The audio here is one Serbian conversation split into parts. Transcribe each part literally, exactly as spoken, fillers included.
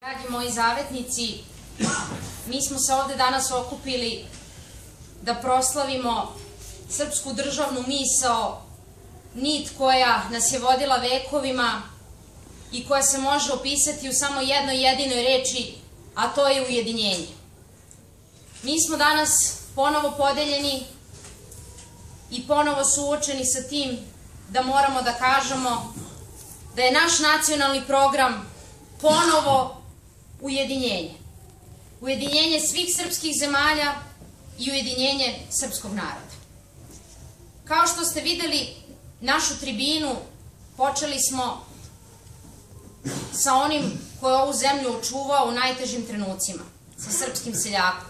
Dragi moji zavetnici, mi smo se ovde danas okupili da proslavimo srpsku državnu misao, nit koja nas je vodila vekovima i koja se može opisati u samo jednoj jedinoj reči, a to je ujedinjenje. Mi smo danas ponovo podeljeni i ponovo suočeni sa tim da moramo da kažemo da je naš nacionalni program ponovo ujedinjenje. Ujedinjenje svih srpskih zemalja i ujedinjenje srpskog naroda. Kao što ste videli našu tribinu, počeli smo sa onim ko je ovu zemlju očuvao u najtežim trenucima, sa srpskim seljakom.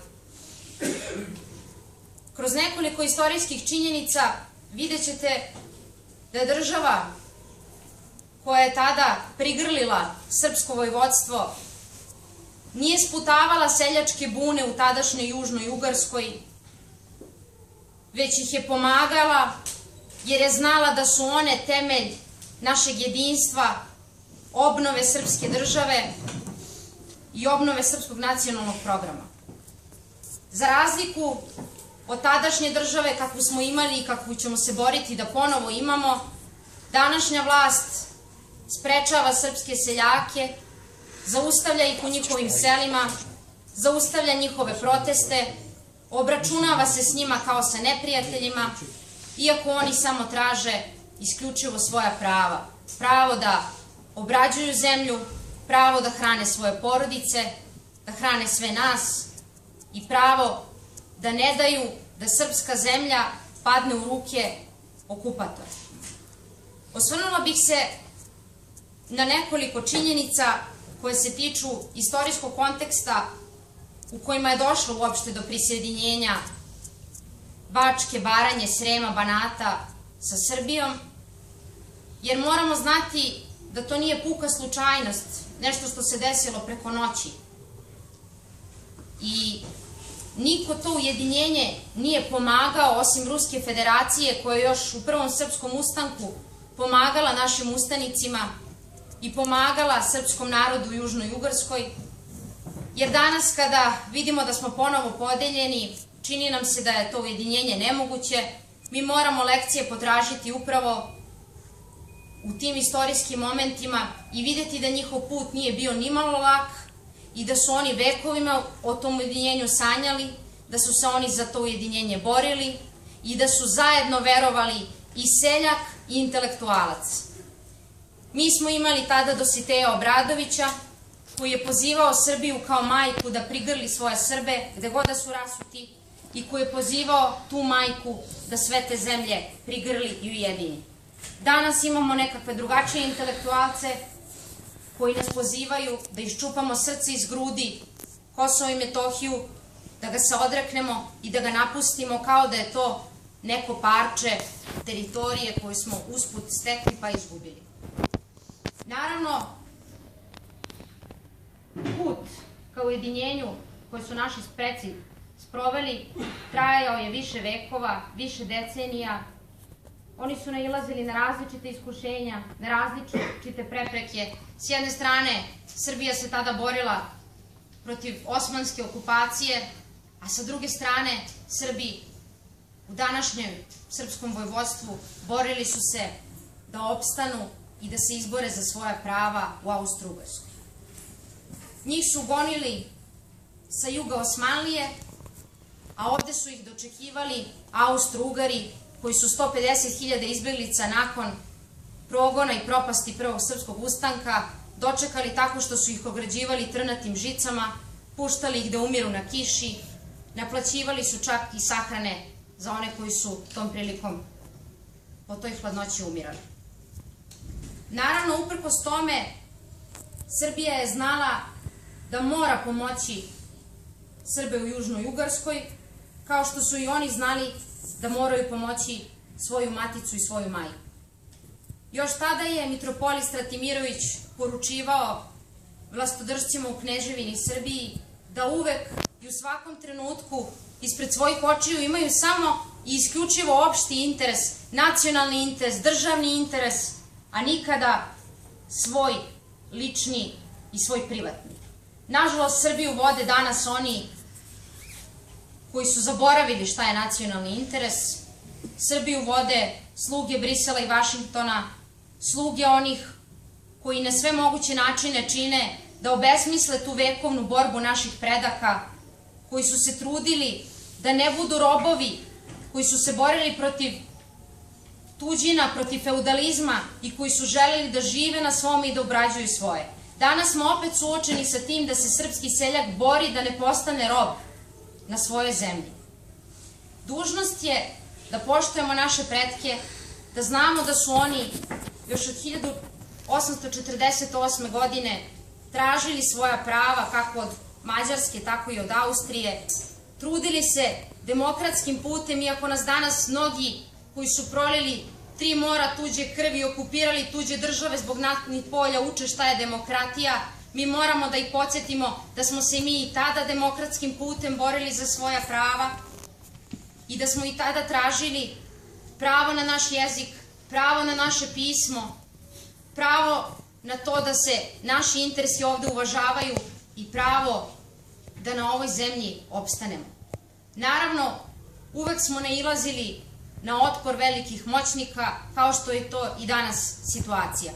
Kroz nekoliko istorijskih činjenica vidjet ćete da je država koja je tada prigrlila srpsko vojvodstvo nije sputavala seljačke bune u tadašnjoj Južnoj Ugarskoj, već ih je pomagala jer je znala da su one temelj našeg jedinstva, obnove srpske države i obnove srpskog nacionalnog programa. Za razliku od tadašnje države kakvu smo imali i kakvu ćemo se boriti da ponovo imamo, današnja vlast sprečava srpske seljake, zaustavlja ih u njihovim selima, zaustavlja njihove proteste, obračunava se s njima kao sa neprijateljima, iako oni samo traže isključivo svoja prava. Pravo da obrađuju zemlju, pravo da hrane svoje porodice, da hrane sve nas i pravo da ne daju da srpska zemlja padne u ruke okupatora. Osvrnula bih se na nekoliko činjenica koje se tiču istorijskog konteksta u kojima je došlo uopšte do prisjedinjenja Bačke, Baranje, Srema, Banata sa Srbijom, jer moramo znati da to nije puka slučajnost, nešto što se desilo preko noći. I niko to ujedinjenje nije pomagao osim Ruske federacije koja je još u prvom srpskom ustanku pomagala našim ustanicima i pomagala srpskom narodu u Južnoj Ugarskoj, jer danas kada vidimo da smo ponovo podeljeni, čini nam se da je to ujedinjenje nemoguće, mi moramo lekcije potražiti upravo u tim istorijskim momentima i videti da njihov put nije bio nimalo lak i da su oni vekovima o tom ujedinjenju sanjali, da su se oni za to ujedinjenje borili i da su zajedno verovali i seljak i intelektualac. Mi smo imali tada Dositeja Obradovića, koji je pozivao Srbiju kao majku da prigrli svoje Srbe, gde god da su rasuti, i koji je pozivao tu majku da sve te zemlje prigrli i ujedini. Danas imamo nekakve drugačije intelektualce koji nas pozivaju da iščupamo srce iz grudi, Kosovo i Metohiju, da ga se odreknemo i da ga napustimo kao da je to neko parče teritorije koju smo usput stekli pa izgubili. Naravno, put ka ujedinjenju koje su naši preci sproveli trajao je više vekova, više decenija. Oni su nailazili na različite iskušenja, na različite prepreke. S jedne strane, Srbija se tada borila protiv osmanske okupacije, a sa druge strane, Srbi u današnjem srpskom vojvodstvu borili su se da opstanu i da se izbore za svoja prava u Austro-Ugarskoj. Njih su gonili sa juga Osmanlije, a ovde su ih dočekivali Austro-Ugari, koji su sto pedeset hiljada izbeglica nakon progona i propasti prvog srpskog ustanka dočekali tako što su ih ograđivali trnatim žicama, puštali ih da umiru na kiši, naplaćivali su čak i sahrane za one koji su tom prilikom po toj hladnoći umirali. Naravno, uprkos tome, Srbija je znala da mora pomoći Srbe u Južnoj Ugarskoj, kao što su i oni znali da moraju pomoći svoju maticu i svoju majku. Još tada je mitropolit Stratimirović poručivao vlastodržcima u Kneževini Srbiji da uvek i u svakom trenutku ispred svojih očiju imaju samo i isključivo opšti interes, nacionalni interes, državni interes, a nikada svoj lični i svoj privatni. Nažalost, Srbiju vode danas oni koji su zaboravili šta je nacionalni interes. Srbiju vode sluge Brisela i Vašingtona, sluge onih koji na sve moguće načine čine da obesmisle tu vekovnu borbu naših predaka, koji su se trudili da ne budu robovi, koji su se borili protiv tuđina, protiv feudalizma i koji su želeli da žive na svome i da obrađuju svoje. Danas smo opet suočeni sa tim da se srpski seljak bori da ne postane rob na svojoj zemlji. Dužnost je da poštujemo naše pretke, da znamo da su oni još od hiljadu osamsto četrdeset osme. godine tražili svoja prava kako od Mađarske, tako i od Austrije, trudili se demokratskim putem, iako nas danas mnogi koji su prolili tri mora tuđe krvi i okupirali tuđe države zbog naftnih polja uče šta je demokratija, mi moramo da ih podsjetimo da smo se mi i tada demokratskim putem borili za svoja prava i da smo i tada tražili pravo na naš jezik, pravo na naše pismo, pravo na to da se naši interesi ovde uvažavaju i pravo da na ovoj zemlji opstanemo. Naravno, uvek smo nailazili na otpor velikih moćnika, kao što je to i danas situacija.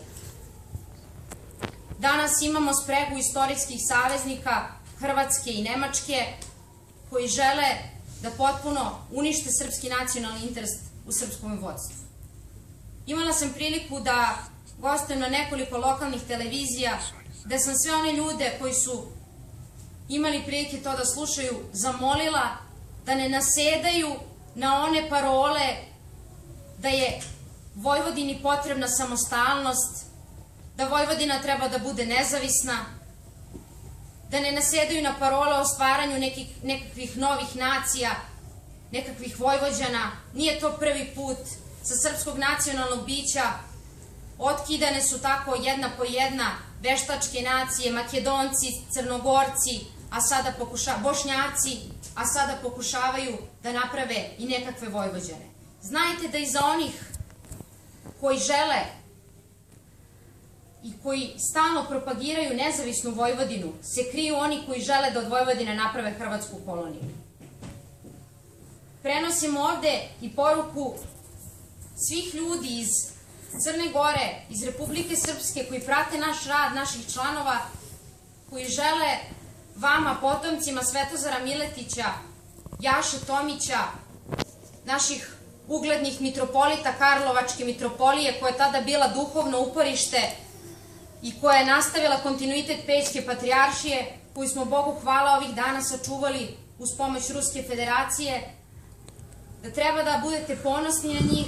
Danas imamo spregu istorijskih saveznika Hrvatske i Nemačke koji žele da potpuno unište srpski nacionalni interes u srpskom vodstvu. Imala sam priliku da gostujem na nekoliko lokalnih televizija, da sam sve one ljude koji su imali prilike to da slušaju zamolila da ne nasedaju na one parole da je Vojvodini potrebna samostalnost, da Vojvodina treba da bude nezavisna, da ne nasedaju na parole o stvaranju nekih, nekakvih novih nacija, nekakvih Vojvođana. Nije to prvi put. Sa srpskog nacionalnog bića otkidane su tako jedna po jedna veštačke nacije, Makedonci, Crnogorci, a sada pokuša, Bošnjaci, a sada pokušavaju da naprave i nekakve Vojvođane. Znajte da iza onih koji žele i koji stalno propagiraju nezavisnu Vojvodinu se kriju oni koji žele da od Vojvodine naprave hrvatsku koloniju. Prenosimo ovde i poruku svih ljudi iz Crne Gore, iz Republike Srpske koji prate naš rad, naših članova, koji žele vama, potomcima Svetozara Miletića, Jaše Tomića, naših uglednih mitropolita Karlovačke mitropolije, koja je tada bila duhovno uporište i koja je nastavila kontinuitet Pećke patrijaršije, koju smo Bogu hvala ovih dana sačuvali uz pomoć Ruske federacije, da treba da budete ponosni na njih,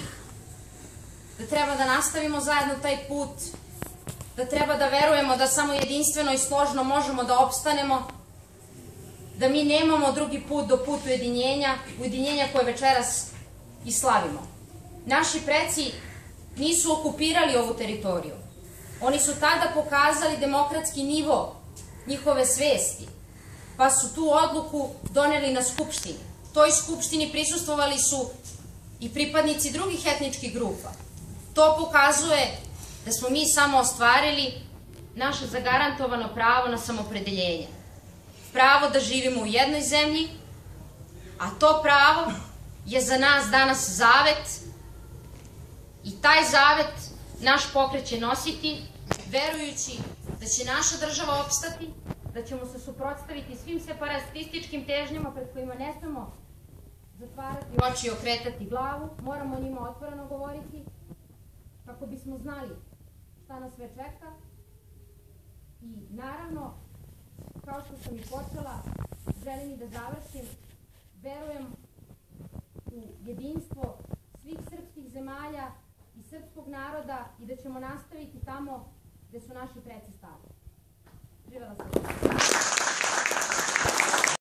da treba da nastavimo zajedno taj put, da treba da verujemo da samo jedinstveno i složno možemo da opstanemo, da mi nemamo drugi put do put ujedinjenja, ujedinjenja koje večeras i slavimo. Naši preci nisu okupirali ovu teritoriju. Oni su tada pokazali demokratski nivo njihove svesti, pa su tu odluku doneli na Skupštini. Toj Skupštini prisustvovali su i pripadnici drugih etničkih grupa. To pokazuje da smo mi samo ostvarili naše zagarantovano pravo na samopredeljenje. Pravo da živimo u jednoj zemlji, a to pravo je za nas danas zavet i taj zavet naš pokret će nositi, verujući da će naša država opstati, da ćemo se suprotstaviti svim separatističkim težnjama pred kojima ne smemo zatvarati oči i okretati glavu, moramo o njima otvoreno govoriti, kako bismo znali šta nas sve čeka. I naravno, kao što sam i počela, želim i da završim, verujem u jedinstvo svih srpskih zemalja i srpskog naroda i da ćemo nastaviti tamo gde su naši preci stali. Živela sam.